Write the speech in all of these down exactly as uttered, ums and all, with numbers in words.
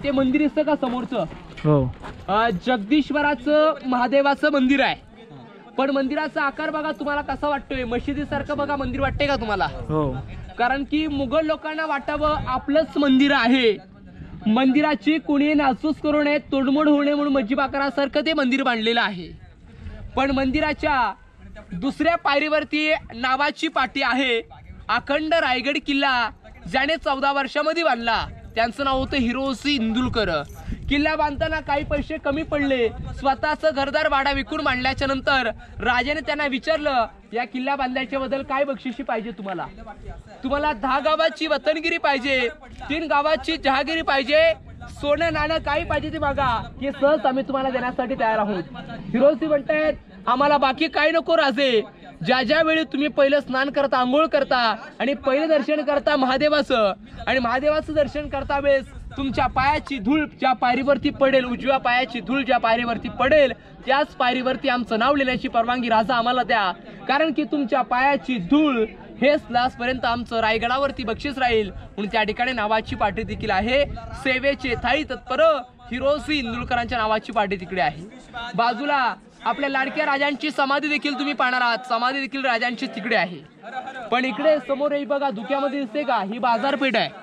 ते मंदिर दिसतं का समोरचं? हो. जगदीश्वराचं महादेवाचं मंदिर आहे. पण मंदिराचा आकार बघा तुम्हाला कसा वाटतोय? मशिदीसारखं बघा मंदिर वाटते का तुम्हाला? हो. कारण की मुघल लोकांना वाटावं आपलंच मंदिर आहे, मंदिराची कोणी नासूस करू नये, तोडमोड होऊ नये म्हणून मस्जिद आकारासारखं ते मंदिर बांधलेलं आहे. पण मंदिराच्या दुसऱ्या पायरीवरती नावाची पाटी आहे. अखंड रायगड किल्ला ज्याने चौदा वर्षामध्ये बांधला त्यांचं नाव होतं हिरोसी इंदुलकर. किल्ला बांधताना काही पैसे कमी पडले. स्वतःचं घरदार वाडा विकून बांधल्याच्या नंतर राजाने त्यांना विचारलं, या किल्ला बांधल्याच्या बद्दल काय बक्षिशी पाहिजे तुम्हाला? तुम्हाला दहा गावाची वतनगिरी पाहिजे, तीन गावाची जहागिरी पाहिजे, सोनं नाणं काही पाहिजे ते बघा, हे सहज आम्ही तुम्हाला देण्यासाठी तयार आहोत. हिरोसी म्हणतायत आम्हाला बाकी काही नको राजे, ज्या ज्या वेळी तुम्ही पहिलं स्नान करता, आंघोळ करता आणि पहिलं दर्शन करता महादेवाचं, आणि महादेवाचं दर्शन करता वेळेस तुमच्या पायाची धूळ ज्या पायरीवरती पडेल, उजव्या पायाची धूळ ज्या पायरीवरती पडेल त्याच पायरीवरती आमचं नाव लिहिण्याची परवानगी राजा आम्हाला द्या. कारण की तुमच्या पायाची धूळ हेच लास्टपर्यंत आमचं रायगडावरती बक्षीस राहील. म्हणून त्या ठिकाणी नावाची पाटी देखील आहे. सेवेचे थाई तत्पर हिरोसी इंदुलकरांच्या नावाची पाटी तिकडे आहे. बाजूला आपल्या लाडक्या राजांची समाधी देखील तुम्ही पाहणार आहात. समाधी देखील राजांची तिकडे आहे. पण इकडे समोर ही बघा धुक्यामध्ये दिसते का, ही बाजारपेठ आहे.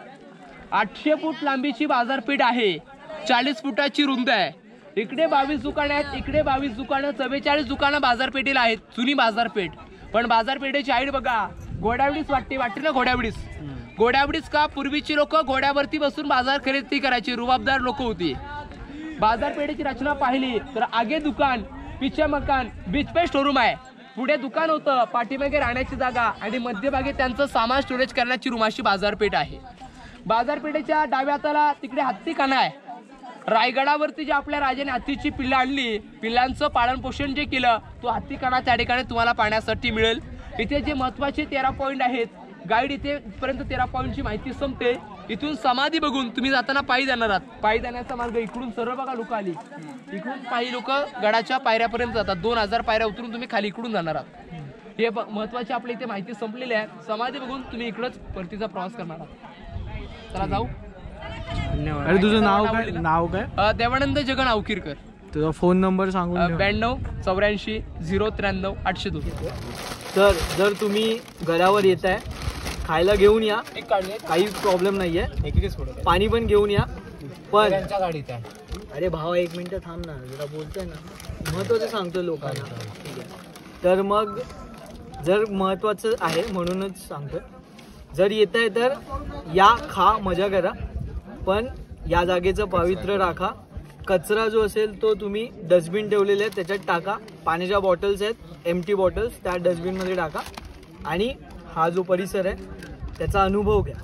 आठशे फूट लांबीची बाजारपेठ आहे, चाळीस फुटाची रुंद आहे. इकडे बावीस दुकानं आहेत, इकडे बावीस दुकानं, चव्वेचाळीस दुकानं बाजारपेठेला आहेत. जुनी बाजारपेठ. पण बाजारपेठेची हाईट बघा, घोड्यावडीच वाटते वाटते ना, घोड्यावडीच. घोड्यावडीच का? पूर्वीची लोक घोड्यावरती बसून बाजार खरेदी करायची, रुबाबदार लोक होती. बाजारपेठेची रचना पाहिली तर आगे दुकान, पिछे मकान, बीच पे शोरूम आहे. पुढे दुकान होतं, पाठीमागे राहण्याची जागा आणि मध्यभागी त्यांचं सामान स्टोरेज करण्याची रूम अशी बाजारपेठ आहे. बाजारपेठेच्या डाव्या हाताला तिकडे हत्तीखाना आहे. रायगडावरती जे आपल्या राजाने हत्तीची पिल्लं आणली, पिल्लांचं पालन पोषण जे केलं, तो हत्तीखाना त्या ठिकाणी तुम्हाला पाहण्यासाठी मिळेल. इथे जे महत्वाचे तेरा पॉईंट आहेत, गाईड इथे पर्यंत तेरा पॉईंटची माहिती संपते. इथून समाधी बघून तुम्ही जाताना पायी जाणार आहात. पायी जाण्याचा मार्ग इकडून सर्व बघा लोक आली, इकडून पायी लोक गडाच्या पायऱ्यापर्यंत जातात. दोन हजार पायऱ्या उतरून तुम्ही खाली इकडून जाणार आहात. हे महत्वाची आपल्या इथे माहिती संपलेली आहे. समाधी बघून तुम्ही इकडंच परतीचा प्रवास करणार आहात. चला जाऊ. धन्यवाद. अरे तुझं नाव काय? नाव काय? देवानंद जगन अवकिरकर. तुझा फोन नंबर सांगून. ब्याण्णव चौऱ्याऐंशी झिरो त्र्याण्णव आठशे दोन. तर जर तुम्ही गडावर येत आहे, खायला घेऊन या, काही प्रॉब्लेम नाहीये, पाणी पण घेऊन या. पण गाडीत आहे. अरे भावा एक मिनिट थांब ना, जरा बोलतोय ना, महत्वाचं सांगतो लोकांना. तर मग जर महत्वाचं आहे म्हणूनच सांगतो, जर येत आहे तर या, खा, मजा करा, पण या जागेचं पावित्र्य राखा. कचरा जो असेल तो तुम्ही डस्टबिन ठेवलेले आहेत त्याच्यात टाका. पाण्याच्या बॉटल्स आहेत, एम्प्टी बॉटल्स, त्या डस्टबिनमध्ये टाका. आणि हा जो परिसर आहे त्याचा अनुभव घ्या.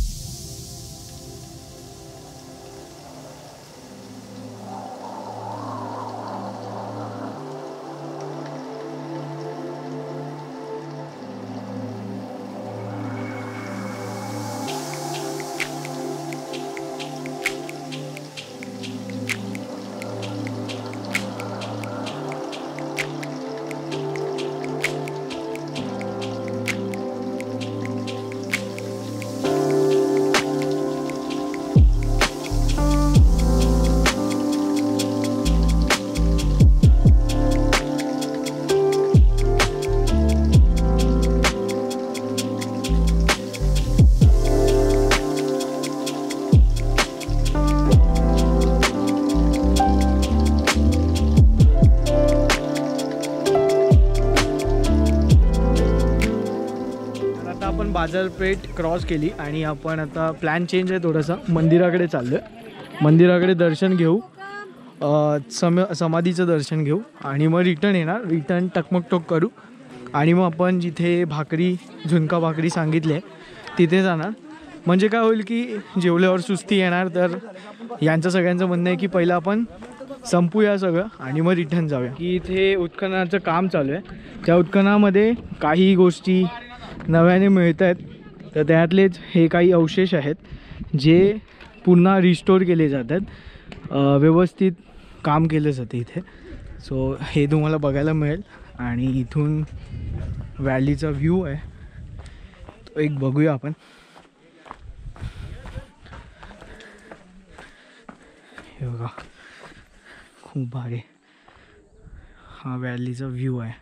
बाजारपेठ क्रॉस केली आणि आपण आता प्लॅन चेंज आहे थोडासा, मंदिराकडे चाललो आहे. मंदिराकडे दर्शन घेऊ, सम समाधीचं दर्शन घेऊ आणि मग रिटर्न येणार. रिटर्न टकमकटोक करू आणि मग आपण जिथे भाकरी, झुणका भाकरी सांगितली आहे तिथे जाणार. म्हणजे काय होईल की जेवल्यावर सुस्ती येणार, तर यांचं सगळ्यांचं म्हणणं आहे की पहिलं आपण संपूया सगळं आणि मग रिटर्न जाऊया. की इथे उत्खननाचं काम चालू आहे, त्या उत्खननामध्ये काही गोष्टी नव्याने मिळत आहेत. तर त्यातलेच हे काही अवशेष आहेत जे पुन्हा रिस्टोर केले जातात, व्यवस्थित काम केलं जातं इथे. सो हे तुम्हाला बघायला मिळेल. आणि इथून व्हॅलीचा व्ह्यू आहे तो एक बघूया आपण. हे बघा खूप भारी हा व्हॅलीचा व्ह्यू आहे.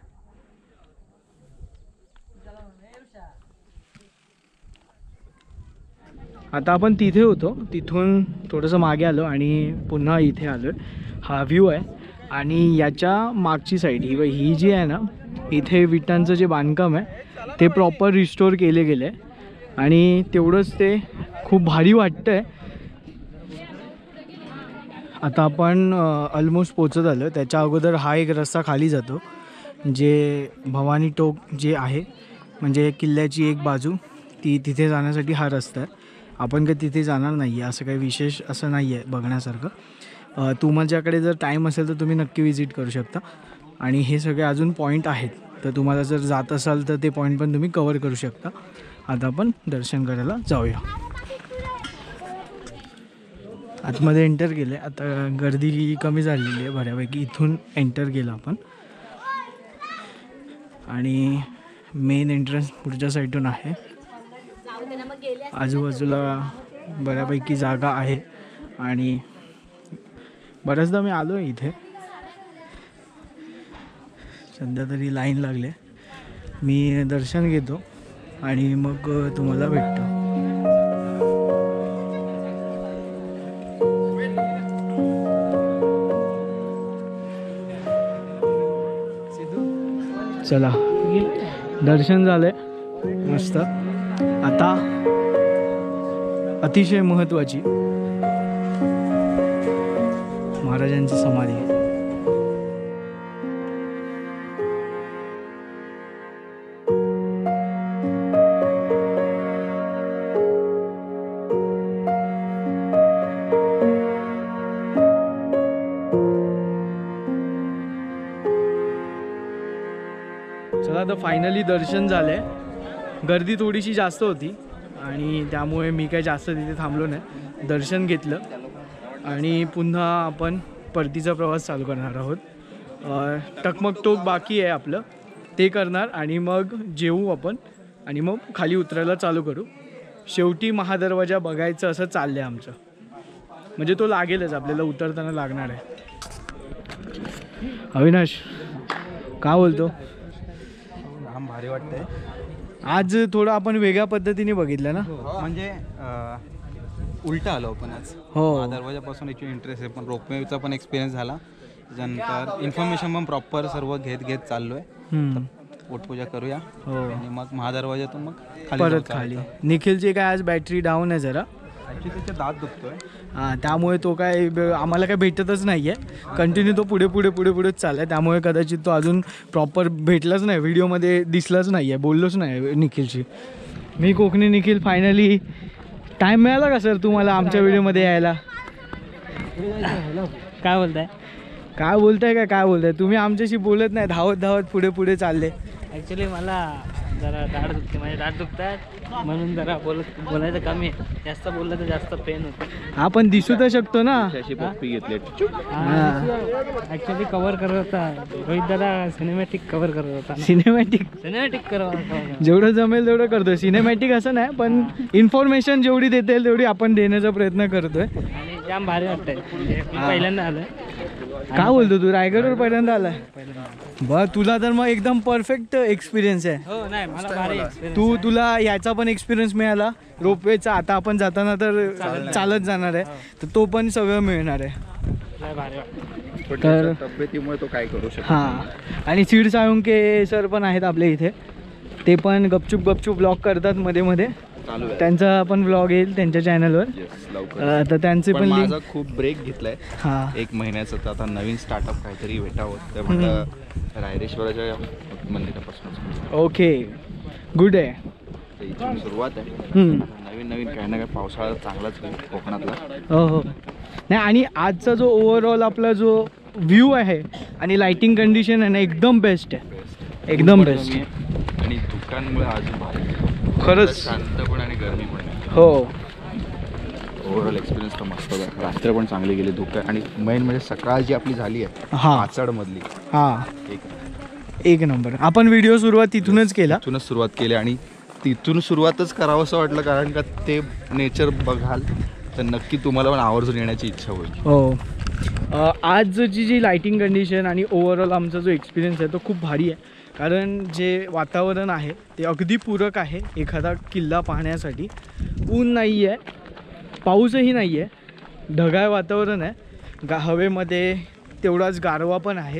आता आपण तिथे होतो, तिथून थोडंसं मागे आलो आणि पुन्हा इथे आलो. हा व्ह्यू आहे आणि याच्या मागची साईड ही ही जी आहे ना, इथे विटांचं जे बांधकाम आहे ते प्रॉपर रिस्टोर केले गेले आहे आणि तेवढंच ते खूप भारी वाटतं आहे. आता आपण ऑलमोस्ट पोचत आलो. त्याच्या अगोदर हा एक रस्ता खाली जातो जे भवानी टोक जे आहे, म्हणजे किल्ल्याची एक बाजू ती तिथे जाण्यासाठी हा रस्ता आहे. आपण काही तिथे जाणार नाही आहे, असं काही विशेष असं नाही आहे बघण्यासारखं. तुमच्याकडे जर टाईम असेल तर तुम्ही नक्की विजिट करू शकता आणि हे सगळे अजून पॉईंट आहेत, तर तुम्हाला जर जात असाल तर ते पॉईंट पण तुम्ही कवर करू शकता. आता आपण दर्शन करायला जाऊया. आतमध्ये एंटर केले. आता गर्दी कमी झालेली आहे बऱ्यापैकी. इथून एंटर केलं आपण आणि मेन एंट्रन्स पुढच्या साईडून आहे. आजूबाजूला बऱ्यापैकी जागा आहे आणि बऱ्याचदा मी आलो आहे इथे. सध्या तरी लाईन लागले. मी दर्शन घेतो आणि मग तुम्हाला भेटतो. चला दर्शन झालंय मस्त. आता अतिशय महत्त्वाची महाराजांची समाधी. चला आता फायनली दर्शन झालंय. गर्दी थोडीशी जास्त होती आणि त्यामुळे मी काही जास्त तिथे थांबलो नाही. दर्शन घेतलं आणि पुन्हा आपण परतीचा प्रवास चालू करणार आहोत. टकमक टोक बाकी आहे आपलं, ते करणार आणि मग जेवू आपण आणि मग खाली उतरायला चालू करू. शेवटी महादरवाजा बघायचं असं चाललं आहे आमचं, म्हणजे तो लागेलच आपल्याला, उतरताना लागणार आहे. अविनाश का बोलतो? भारी वाटतंय. आज थोडं आपण वेगळ्या पद्धतीने बघितलं ना, म्हणजे उलटा आलो आपण आज. हो, दरवाजापासून याची इंटरेस्ट आहे, पण रोपवेचा पण एक्सपिरियन्स झाला. त्यानंतर इन्फॉर्मेशन पण प्रॉपर सर्व घेत घेत चाललोय. पोटपूजा करूया आणि मग महादरवाजातून मग खाली परत खाली. निखिलची काय आज बॅटरी डाऊन आहे जरा, ॲक्च्युली त्याचा दात दुखतोय. हां, त्यामुळे तो काय आम्हाला काय भेटतच नाही आहे. कंटिन्यू तो पुढे पुढे पुढे पुढेच चालला आहे, त्यामुळे कदाचित तो अजून प्रॉपर भेटलाच नाही, व्हिडिओमध्ये दिसलाच नाही आहे, बोललोच नाही निखिलशी. मी कोकणी निखिल फायनली. टाईम मिळाला का सर तुम्हाला आमच्या व्हिडिओमध्ये यायला? काय बोलताय काय बोलताय काय काय बोलताय तुम्ही? आमच्याशी बोलत नाही, धावत धावत पुढे पुढे चालले. ॲक्च्युली मला जरा दाढ दुखते, माझे दाढ दुखतात म्हणून जरा बोलत बोलायचं कमी आहे. जास्त बोललं तर जास्त पेन होतं. हा पण दिसू तर शकतो ना. ॲक्च्युली कव्हर करत होता रोहित दादा, सिनेमॅटिक कव्हर करत होता. सिनेमॅटिक सिनेमॅटिक करत जेवढं जमेल तेवढं करतोय. सिनेमॅटिक असं नाही, पण इन्फॉर्मेशन जेवढी देता येईल तेवढी आपण देण्याचा प्रयत्न करतोय आणि जाम भारी वाटतंय. म्हणजे मी पहिल्यांदा आलोय. काय बोलतो तू? रायगडवर पहिल्यांदा आलाय? बघ तुला तर मग एकदम परफेक्ट एक्सपिरियन्स आहे. हो, नाही मला भारी एक्सपिरियन्स. तू तुला याचा पण एक्सपिरियन्स मिळाला रोपवेचा. आता आपण जाताना तर चालत जाणार आहे, तर तो पण सगळं मिळणार आहे. भारी वाटतं. तर तब्येतीमुळे तो काय करू शकतो. हां, आणि सीड साळुंके सर पण आहेत आपल्या इथे, ते पण गपचूप गपचूप ब्लॉग करतात मध्ये मध्ये. त्यांचा पण ब्लॉग येईल त्यांच्या चॅनलवर. तर त्यांचे पण माझा खूप ब्रेक घेतलाय हां एक महिन्याचं. तर आता नवीन स्टार्टअप काहीतरी भेटावं, तर म्हटलं रायरेश्वराच्या मंदिरापासून. ओके, गुड आहे. इथून सुरुवात आहे. नवीन नवीन काही ना काही. पावसाळा चांगलाच होईल कोकणातला. हो हो, नाही आणि आजचा जो ओव्हरऑल आपला जो व्ह्यू आहे आणि लाइटिंग कंडिशन आहे ना, एकदम बेस्ट आहे, एकदम बेस्ट. आणि दुकानमुळे अजून भारी खरंच शांत पण आणि गरमी पण. हो, ओव्हरऑल एक्सपिरियन्स तर मस्त आहे. रात्र पण चांगली गेली. धुकं आणि मेन म्हणजे सकाळ जी आपली झाली आहे हां आचड मधली, हां एक एक नंबर. आपण व्हिडिओ सुरुवात तिथूनच केला. तिथूनच सुरुवात केली आणि तिथून सुरुवातच करावं असं वाटलं, कारण का ते नेचर बघाल तर नक्की तुम्हाला पण आवर्जून येण्याची इच्छा होईल. हो. अ, आजची जी लाईटिंग कंडिशन आणि ओव्हरऑल आमचा जो एक्सपिरियन्स आहे तो खूप भारी आहे. कारण जे वातावरण आहे ते अगदी पूरक आहे एखादा किल्ला पाहण्यासाठी. ऊन नाही आहे, पाऊसही नाही आहे, ढगाळ वातावरण आहे. गा हवेमध्ये तेवढाच गारवा पण आहे.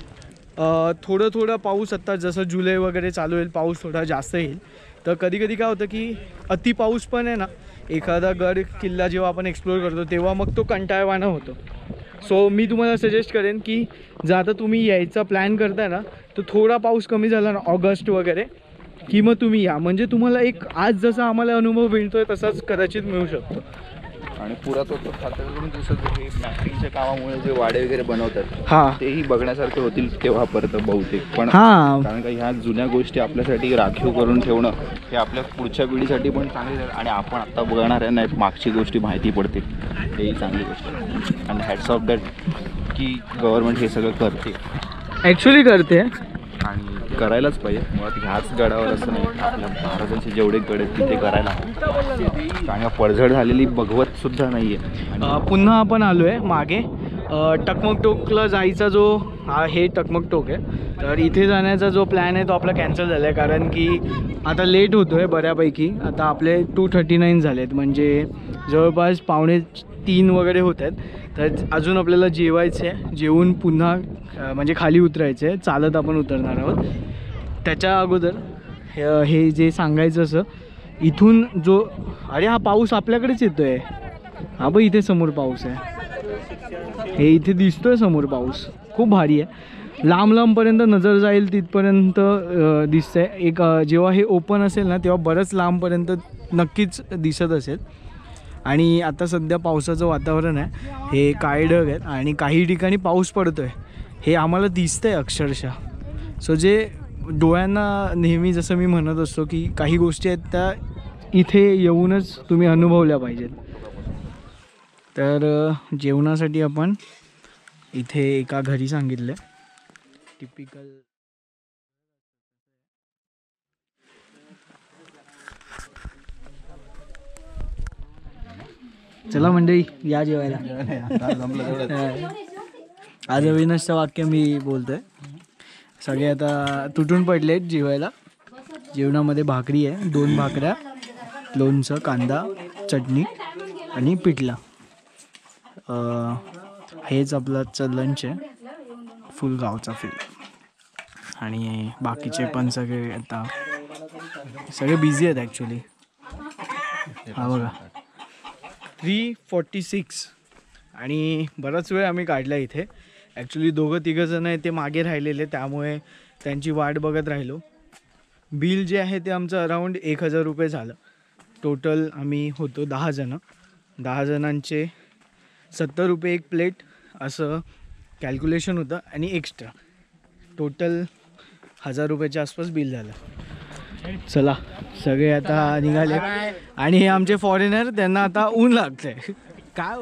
थोडं थोडं पाऊस आत्ता जसं जुलै वगैरे चालू होईल पाऊस थोडा जास्त येईल. तर कधी कधी काय होतं की अति पाऊस पण आहे ना, एखादा गड किल्ला जेव्हा आपण एक्सप्लोअर करतो तेव्हा मग तो कंटाळवाणा होतो. सो मी तुम्हाला सजेस्ट करेन की जर आता तुम्ही यायचा प्लॅन करताय ना तर थोडा पाऊस कमी झाला ना ऑगस्ट वगैरे की मग तुम्ही या. म्हणजे तुम्हाला एक आज जसा आम्हाला अनुभव मिळतोय तसाच कदाचित मिळू शकतो. आणि पुरातत्व खात्याकडून जसं हे मॅपिंगच्या कामामुळे जे वाडे वगैरे बनवतात हां तेही बघण्यासारखे होतील तेव्हा परत बहुतेक. पण हां कारण का ह्या जुन्या गोष्टी आपल्यासाठी राखीव करून ठेवणं हे आपल्या पुढच्या पिढीसाठी पण चांगली आहे. आणि आपण आता बघणार आहे नाही मागची गोष्टी माहिती पडतील, हेही चांगली गोष्ट आहे. आणि हॅट्स ऑफ दॅट की गव्हर्नमेंट हे सगळं करते, ॲक्च्युली करते. आणि करायलाच पाहिजे. मुळात ह्याच गडावर असं नाही, आपल्या महाराजांचे जेवढे गड आहेत तिथे करायला हवं. कारण पडझड झालेली बघवत सुद्धा नाही आहे. अ, पुन्हा आपण आलो आहे मागे. अ, टकमकटोकला जायचा जो हा हे टकमकटोक आहे, तर इथे जाण्याचा जो प्लॅन आहे तो आपला कॅन्सल झाला आहे. कारण की आता लेट होतो आहे बऱ्यापैकी. आता आपले टू थर्टी नाईन झाले आहेत, म्हणजे जवळपास पावणे तीन वगैरे होत आहेत. तर अजून आपल्याला जेवायचं आहे. जेवून पुन्हा म्हणजे खाली उतरायचं आहे, चालत आपण उतरणार आहोत. त्याच्या अगोदर हे हे जे सांगायचं असं इथून जो अरे हा पाऊस आपल्याकडेच येतो आहे. हा बघ इथे समोर पाऊस आहे, हे इथे दिसतोय समोर पाऊस. खूप भारी आहे. लांब लांबपर्यंत नजर जाईल तिथपर्यंत दिसतंय. एक जेव्हा हे ओपन असेल ना तेव्हा बरंच लांबपर्यंत नक्कीच दिसत असेल. आणि आता सध्या पावसाचं वातावरण आहे, हे काळे ढग आहेत आणि काही ठिकाणी पाऊस पडतो आहे हे आम्हाला दिसतं आहे अक्षरशः. सो जे डोळ्यांना नेहमी जसं मी म्हणत असतो की काही गोष्टी आहेत त्या इथे येऊनच तुम्ही अनुभवल्या पाहिजेत. तर जेवणासाठी आपण इथे एका घरी सांगितलं आहे. टिपिकल चला मंडळी या जेवायला. आज अविनाशचं वाक्य मी बोलतोय. सगळे आता तुटून पडलेत जेवायला. जेवणामध्ये भाकरी आहे, दोन भाकऱ्या, लोणचं, कांदा, चटणी आणि पिठला. हेच आपलं आजचं लंच आहे, फुल गावचा फील. आणि बाकीचे पण सगळे आता सगळे बिझी आहेत ॲक्च्युली. हा बघा थ्री फोर्टी सिक्स आणि बराच वेळ आम्ही काढला इथे. ॲक्च्युली दोघं तिघं जण आहे ते मागे राहिलेले, त्यामुळे त्यांची वाट बघत राहिलो. बिल जे आहे ते आमचं अराऊंड एक हजार रुपये झालं. टोटल आम्ही होतो दहा जणं. दहा जणांचे सत्तर रुपये एक प्लेट असं कॅल्क्युलेशन होतं आणि एक्स्ट्रा टोटल हजार रुपयाच्या आसपास बिल झालं. चला सगळे आता निघाले. आणि हे आमचे फॉरेनर, त्यांना आता ऊन लागतंय. काय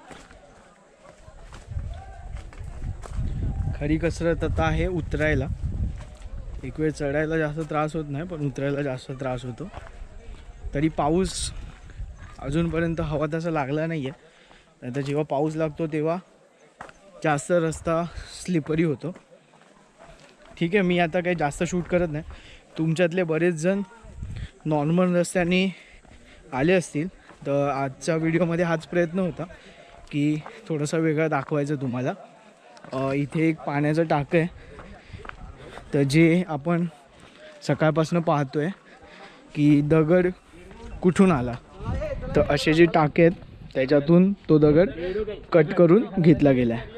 खरी कसरत आता आहे उतरायला. एक वेळ चढायला जास्त त्रास होत नाही, पण उतरायला जास्त त्रास होतो. तरी पाऊस अजूनपर्यंत हवा तसा लागला नाही आहे. नंतर जेव्हा पाऊस लागतो तेव्हा जास्त रस्ता स्लिपरी होतो. ठीक आहे, मी आता काही जास्त शूट करत नाही. तुमच्यातले बरेच जण नॉर्मल रस्त्याने आले असतील, तर आजच्या व्हिडिओमध्ये हाच प्रयत्न होता की थोडासा वेगळा दाखवायचं तुम्हाला. इथे एक पाण्याचं टाकं आहे, तर जे आपण सकाळपासून पाहतो आहे की दगड कुठून आला, तर असे जे टाके आहेत त्याच्यातून तो दगड कट करून घेतला गेला आहे.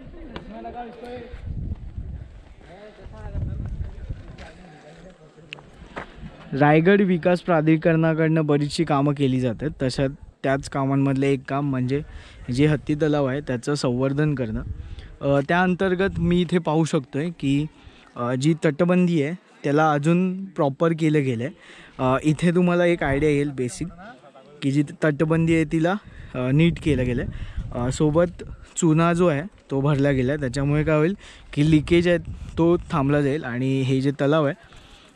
रायगड विकास प्राधिकरणाकडनं बरीचशी कामं केली जातात. तशात त्याच कामांमधलं एक काम म्हणजे जे हत्ती तलाव आहे त्याचं संवर्धन करणं. त्या अंतर्गत मी इथे पाहू शकतो आहे की जी तटबंदी आहे त्याला अजून प्रॉपर केलं गेलं आहे. इथे तुम्हाला एक आयडिया येईल बेसिक की जी तटबंदी आहे तिला नीट केलं गेलं आहे. सोबत चुना जो आहे तो भरला गेला आहे. त्याच्यामुळे काय होईल की लिकेज आहे तो थांबला जाईल आणि हे जे तलाव आहे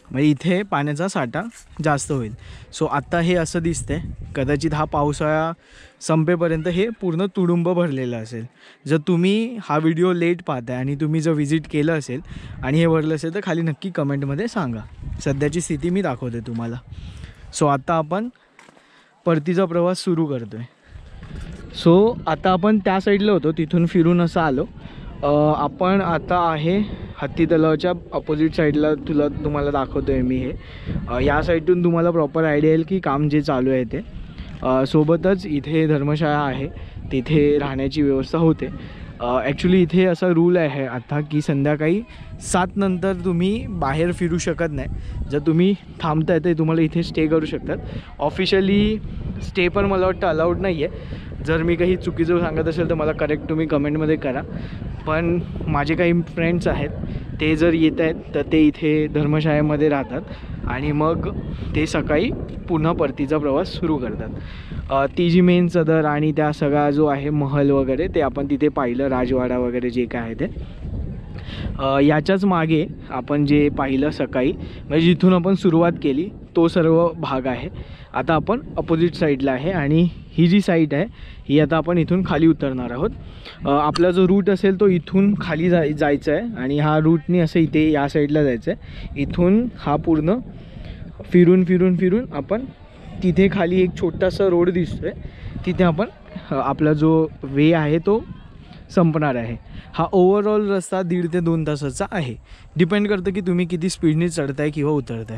म्हणजे इथे पाण्याचा साठा जास्त होईल. सो आत्ता हे असं दिसतंय, कदाचित हा पावसाळा संपेपर्यंत हे पूर्ण तुडुंब भरलेलं असेल. जर तुम्ही हा व्हिडिओ लेट पाहताय आणि तुम्ही जर व्हिजिट केलं असेल आणि हे भरलं असेल तर खाली नक्की कमेंटमध्ये सांगा. सध्याची स्थिती मी दाखवते तुम्हाला. सो आता आपण परतीचा प्रवास सुरू करतो आहे. सो आता आपण त्या साईडला होतो, तिथून फिरून असं आलो. आपण आता आहे हत्ती तलावाच्या अपोजिट साईडला. तुला तुम्हाला दाखवतो आहे मी हे. या साईडून तुम्हाला प्रॉपर आयडिया येईल की काम जे चालू आहे ते. सोबतच इथे धर्मशाळा आहे, तिथे राहण्याची व्यवस्था होते. ॲक्च्युली इथे असा रूल आहे आता की संध्याकाळी सात नंतर तुम्ही बाहेर फिरू शकत नाही. जर तुम्ही थांबताय तर तुम्हाला इथे स्टे करू शकतात. ऑफिशियली स्टे पण मला वाटतं अलाउड नाही आहे. जर मी काही चुकीचं सांगत असेल तर मला करेक्ट तुम्ही कमेंटमध्ये करा. पण माझे काही फ्रेंड्स आहेत, ते जर येत आहेत तर ते इथे धर्मशाळेमध्ये राहतात आणि मग ते सकाळी पुन्हा परतीचा प्रवास सुरू करतात. ती जी मेन सदर आणि त्या सगळा जो आहे महल वगैरे ते आपण तिथे पाहिलं, राजवाडा वगैरे जे काय आहे ते. याच्याच मागे आपण जे पाहिलं सकाळी, म्हणजे जिथून आपण सुरुवात केली तो सर्व भाग आहे. आता आपण अपोजिट साईडला आहे आणि ही जी साईड आहे ही आता आपण इथून खाली उतरणार आहोत. आपला जो रूट असेल तो इथून खाली जाय जायचं आहे आणि हा रूटनी असं इथे या साईडला जायचं आहे. इथून हा पूर्ण फिरून फिरून फिरून आपण तिथे खाली एक छोटासा रोड दिसतो आहे, तिथे आपण आपला जो वे आहे तो संपणार आहे. हा ओव्हरऑल रस्ता दीड ते दोन तासाचा आहे. डिपेंड करतं की तुम्ही किती स्पीडने चढताय किंवा उतरताय.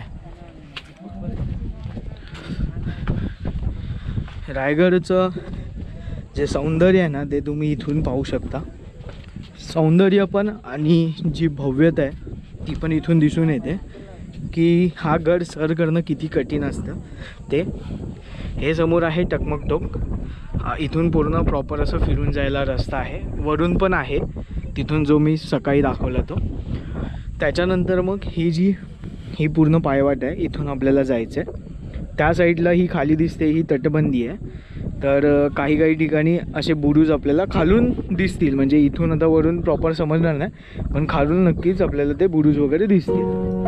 रायगडचं जे सौंदर्य आहे ना ते तुम्ही इथून पाहू शकता. सौंदर्य पण आणि जी भव्यता आहे ती पण इथून दिसून येते की हा गड सर करणं किती कठीण असतं ते. हे समोर आहे टकमक टोक. इथून पूर्ण प्रॉपर असं फिरून जायला रस्ता आहे. वरून पण आहे तिथून जो मी सकाळी दाखवला तो. त्याच्यानंतर मग ही जी ही पूर्ण पायवाट आहे, इथून आपल्याला जायचं आहे. त्या साईडला ही खाली दिसते ही तटबंदी आहे. तर काही काही ठिकाणी असे बुरुज आपल्याला खालून दिसतील, म्हणजे इथून आता वरून प्रॉपर समजणार नाही पण खालून नक्कीच आपल्याला ते बुरुज वगैरे दिसतील.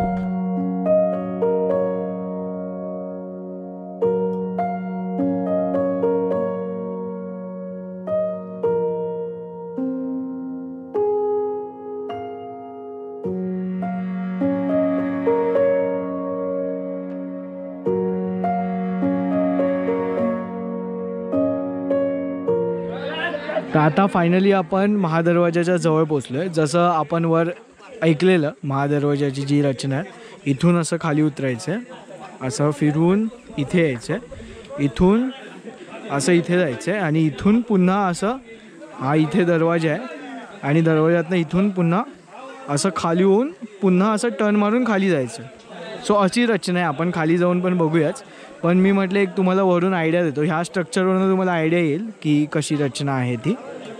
तर आता फायनली आपण महादरवाजाच्या जवळ पोचलो आहे. जसं आपण वर ऐकलेलं महादरवाजाची जी रचना आहे, इथून असं खाली उतरायचं आहे, असं फिरून इथे यायचं आहे, इथून असं इथे जायचं आहे आणि इथून पुन्हा असं हा इथे दरवाजा आहे आणि दरवाजातनं इथून पुन्हा असं खाली होऊन पुन्हा असं टर्न मारून खाली जायचं. सो अशी रचना आहे. आपण खाली जाऊन पण बघूयाच, पण मी म्हटलं एक तुम्हाला वरून आयडिया देतो. ह्या स्ट्रक्चरवरून तुम्हाला आयडिया येईल की कशी रचना आहे ती.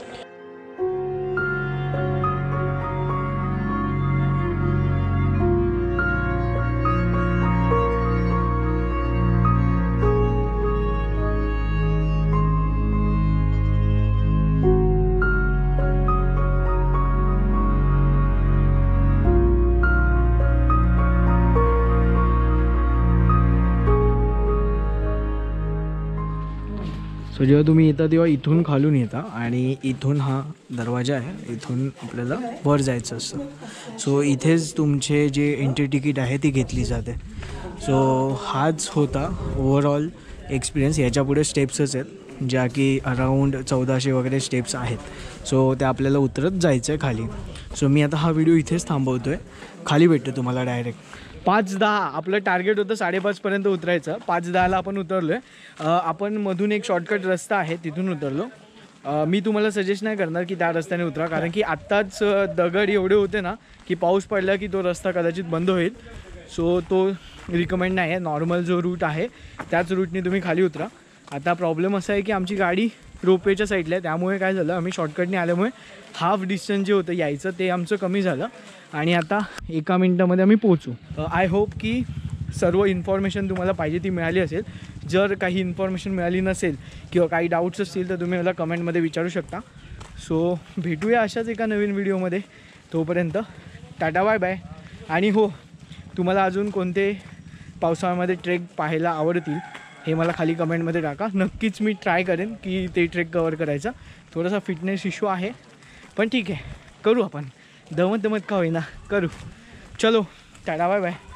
सो जेव्हा तुम्ही येता तेव्हा इथून खालून येता आणि इथून हा दरवाजा आहे, इथून आपल्याला वर जायचं असतं. सो इथेच तुमचे जे एंट्री तिकीट आहे ती घेतली जाते. सो हाच होता ओव्हरऑल एक्सपिरियन्स. याच्यापुढे स्टेप्सच आहेत ज्या की अराऊंड चौदाशे वगैरे स्टेप्स आहेत. सो त्या आपल्याला उतरत जायचं आहे खाली. सो मी आता हा व्हिडिओ इथेच थांबवतो आहे. खाली भेटतो तुम्हाला डायरेक्ट. पाच दहा आपलं टार्गेट होतं साडेपाचपर्यंत उतरायचं. पाच दहाला आपण उतरलो आहे. आपण मधून एक शॉर्टकट रस्ता आहे तिथून उतरलो. मी तुम्हाला सजेस्ट नाही करणार की त्या रस्त्याने उतरा, कारण की आत्ताच दगड एवढे होते ना की पाऊस पडला की तो रस्ता कदाचित बंद होईल. सो तो रिकमेंड नाही आहे. नॉर्मल जो रूट आहे त्याच रूटने तुम्ही खाली उतरा. आता प्रॉब्लेम असा आहे की आमची गाडी रोपवेच्या साईडला आहे, त्यामुळे काय झालं आम्ही शॉर्टकटने आल्यामुळे हाफ डिस्टन्स जे होतं यायचं ते आमचं कमी झालं आणि आता एका मिनटामध्ये आम्ही पोहोचू. आय होप की सर्व इन्फॉर्मेशन तुम्हाला पाहिजे ती मिळाली असेल. जर काही इन्फॉर्मेशन मिळाली नसेल किंवा काही डाऊट्स असतील तर तुम्ही मला कमेंटमध्ये विचारू शकता. सो भेटूया अशाच एका नवीन व्हिडिओमध्ये. तोपर्यंत टाटा बाय बाय. आणि हो, तुम्हाला अजून कोणते पावसाळ्यामध्ये ट्रेक पाहायला आवडतील हे मला खाली कमेंटमध्ये टाका. नक्कीच मी ट्राय करेन की ते ट्रेक कवर करायचा. थोडासा फिटनेस इश्यू आहे पण ठीक आहे, करू आपण. दमत दमत का होईना करू. चलो टाटा बाय बाय.